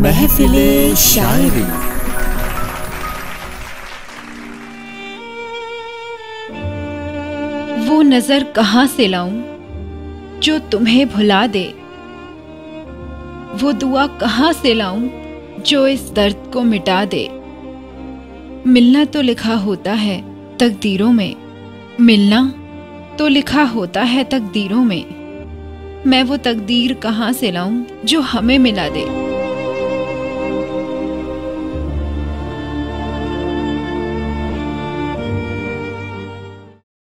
महफिले शायरी। वो नजर कहाँ से लाऊं जो तुम्हें भुला दे, वो दुआ कहाँ से लाऊं जो इस दर्द को मिटा दे। मिलना तो लिखा होता है तकदीरों में, मिलना तो लिखा होता है तकदीरों में। मैं वो तकदीर कहाँ से लाऊं जो हमें मिला दे।